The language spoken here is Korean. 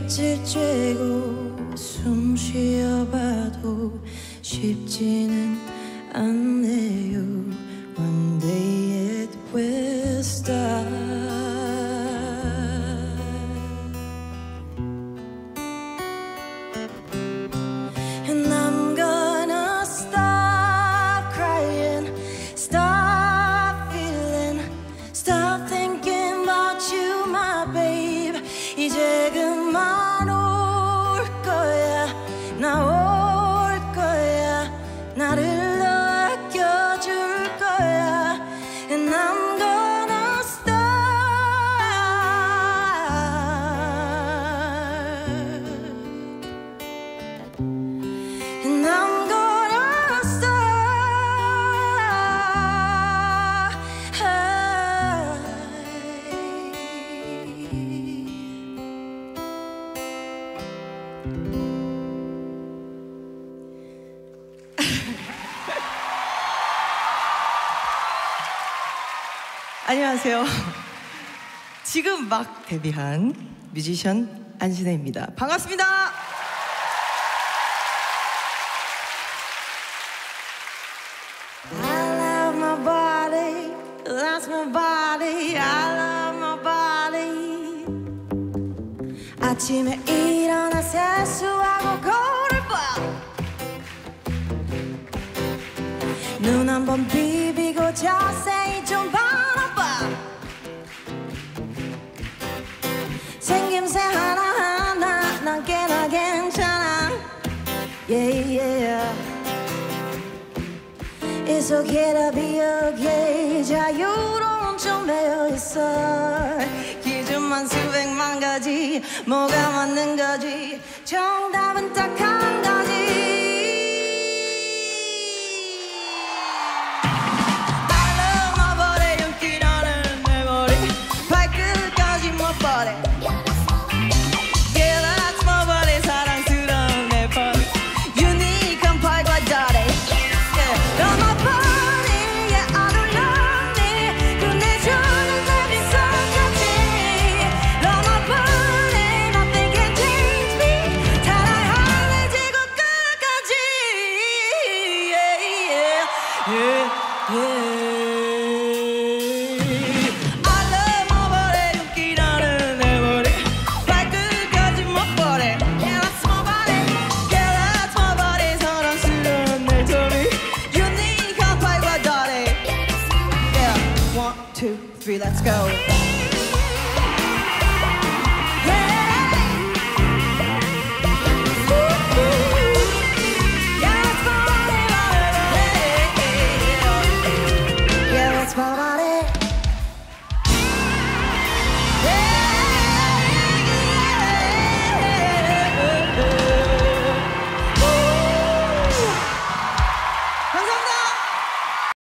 빛을 쬐고 숨 쉬어봐도 쉽지는 않네요. One day it will start. And I'm gonna stop crying, stop feeling, stop thinking about you, my babe. 이제 그만 올 거야, 나 올 거야, 나를 아껴줄 거야. And I'm gonna start. And I'm gonna start. 안녕하세요. 지금 막 데뷔한 뮤지션 안신혜입니다. 반갑습니다. I love my body, that's my body. I love my body. 아침에 일어나 세수하고 거울을 봐. 눈 한번 비비고 자세히 좀 바라봐. 생김새 하나하나 난 꽤나 괜찮아. Yeah, yeah. It's okay to be okay. 자유로운 좀 배어있어. 기준만 수백만 가지. 뭐가 맞는 거지? 정답은 딱 한 가지. I love my body. 윤기 나는 내 머리 발끝까지 못 버려. Yeah, that's my body. 사랑스러운 내 body. 유니크한 팔과 다리. You're my body, yeah, I don't love me. 끝내주는 내 빈손같이. You're my body, nothing can change me. 사랑할래 지구 끝까지. Yeah, yeah, yeah, yeah. I love my body, 윤기 나는 내 머리 발끝까지 못 버려. Yeah, that's my body, yeah, that's my body. 사랑스러운 내 소리. Unique 팔과 다리. Yeah, 1, 2, 3, let's go.